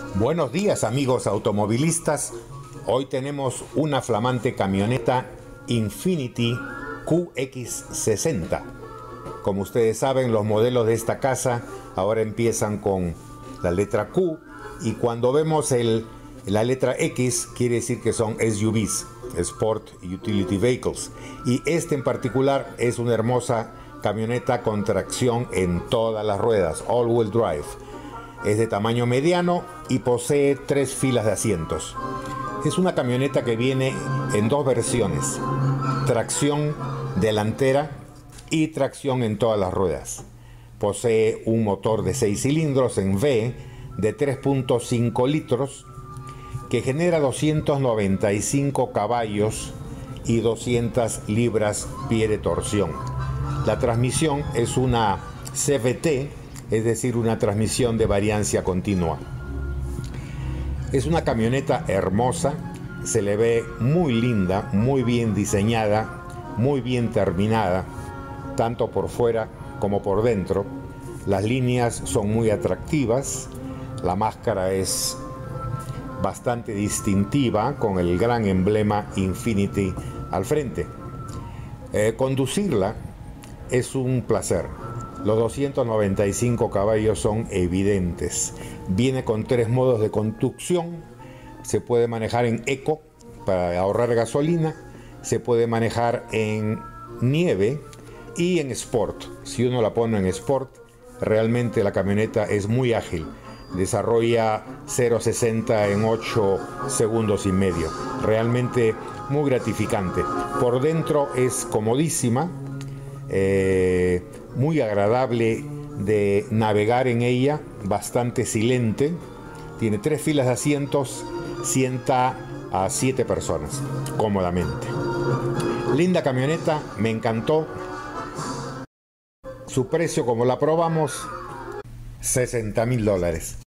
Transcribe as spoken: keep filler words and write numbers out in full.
Buenos días, amigos automovilistas. Hoy tenemos una flamante camioneta Infiniti Q X sesenta. Como ustedes saben, los modelos de esta casa ahora empiezan con la letra Q, y cuando vemos el, la letra X quiere decir que son S U Vs, Sport Utility Vehicles, y este en particular es una hermosa camioneta con tracción en todas las ruedas, all-wheel drive. Es de tamaño mediano y posee tres filas de asientos. Es una camioneta que viene en dos versiones: tracción delantera y tracción en todas las ruedas. Posee un motor de seis cilindros en V de tres punto cinco litros que genera doscientos noventa y cinco caballos y doscientas libras-pie de torsión. La transmisión es una C V T, es decir, una transmisión de variancia continua. Es una camioneta hermosa, se le ve muy linda, muy bien diseñada, muy bien terminada, tanto por fuera como por dentro. Las líneas son muy atractivas, la máscara es bastante distintiva con el gran emblema Infiniti al frente. Eh, conducirla es un placer. Los doscientos noventa y cinco caballos son evidentes. Viene con tres modos de conducción. Se puede manejar en Eco para ahorrar gasolina, se puede manejar en nieve y en Sport. Si uno la pone en Sport, realmente la camioneta es muy ágil. Desarrolla cero a sesenta en ocho segundos y medio. Realmente muy gratificante. Por dentro es comodísima. Eh, muy agradable de navegar en ella, bastante silente, tiene tres filas de asientos, sienta a siete personas cómodamente. Linda camioneta, me encantó. Su precio, como la probamos, sesenta mil dólares.